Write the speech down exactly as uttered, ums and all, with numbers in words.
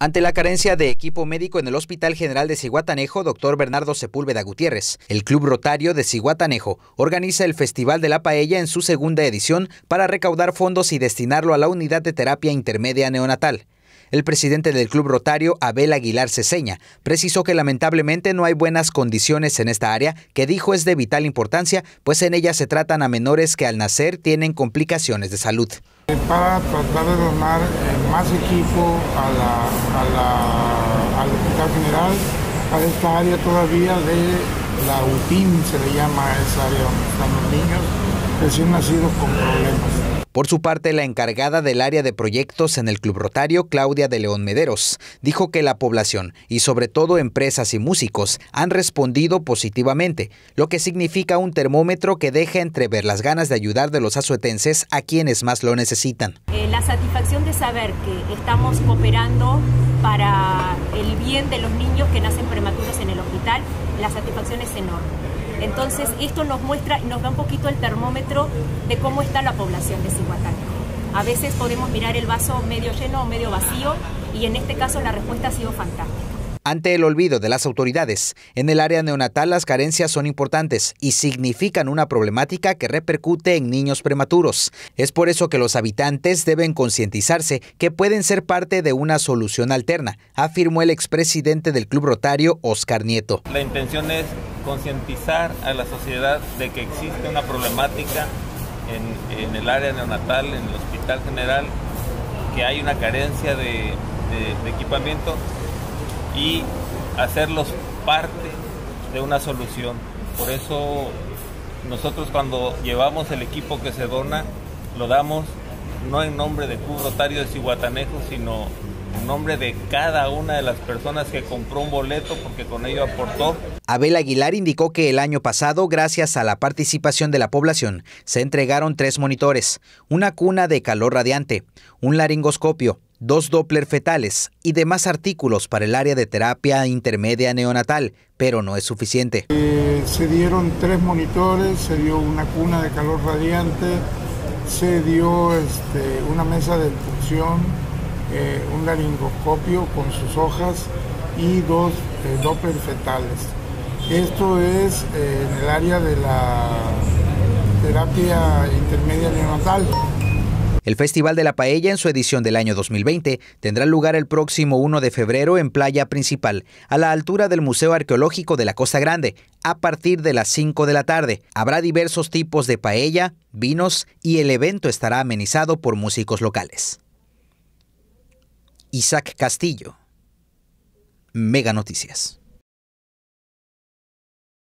Ante la carencia de equipo médico en el Hospital General de Zihuatanejo, doctor Bernardo Sepúlveda Gutiérrez, el Club Rotario de Zihuatanejo organiza el Festival de la Paella en su segunda edición para recaudar fondos y destinarlo a la unidad de terapia intermedia neonatal. El presidente del Club Rotario, Abel Aguilar Ceseña, precisó que lamentablemente no hay buenas condiciones en esta área, que dijo es de vital importancia, pues en ella se tratan a menores que al nacer tienen complicaciones de salud. Para tratar de donar más equipo a la, a la, al Hospital General, a esta área todavía de la U T I M, se le llama a esa área donde están los niños recién nacidos con problemas. Por su parte, la encargada del área de proyectos en el Club Rotario, Claudia de León Mederos, dijo que la población y sobre todo empresas y músicos han respondido positivamente, lo que significa un termómetro que deja entrever las ganas de ayudar de los azuetenses a quienes más lo necesitan. Eh, la satisfacción de saber que estamos cooperando para el bien de los niños que nacen prematuros en el hospital, la satisfacción es enorme. Entonces esto nos muestra y nos da un poquito el termómetro de cómo está la población de Zihuatanejo. A veces podemos mirar el vaso medio lleno o medio vacío y en este caso la respuesta ha sido fantástica. Ante el olvido de las autoridades, en el área neonatal las carencias son importantes y significan una problemática que repercute en niños prematuros. Es por eso que los habitantes deben concientizarse que pueden ser parte de una solución alterna, afirmó el expresidente del Club Rotario, Oscar Nieto. La intención es concientizar a la sociedad de que existe una problemática en, en el área neonatal, en el Hospital General, que hay una carencia de, de, de equipamiento, y hacerlos parte de una solución. Por eso nosotros cuando llevamos el equipo que se dona, lo damos no en nombre del Club Rotario de Zihuatanejo, sino en nombre de cada una de las personas que compró un boleto porque con ello aportó. Abel Aguilar indicó que el año pasado, gracias a la participación de la población, se entregaron tres monitores, una cuna de calor radiante, un laringoscopio, dos Doppler fetales y demás artículos para el área de terapia intermedia neonatal, pero no es suficiente. Eh, se dieron tres monitores, se dio una cuna de calor radiante, se dio este, una mesa de punción, eh, un laringoscopio con sus hojas y dos eh, Doppler fetales. Esto es eh, en el área de la terapia intermedia neonatal. El Festival de la Paella en su edición del año dos mil veinte tendrá lugar el próximo primero de febrero en Playa Principal, a la altura del Museo Arqueológico de la Costa Grande, a partir de las cinco de la tarde. Habrá diversos tipos de paella, vinos y el evento estará amenizado por músicos locales. Isaac Castillo, Mega Noticias.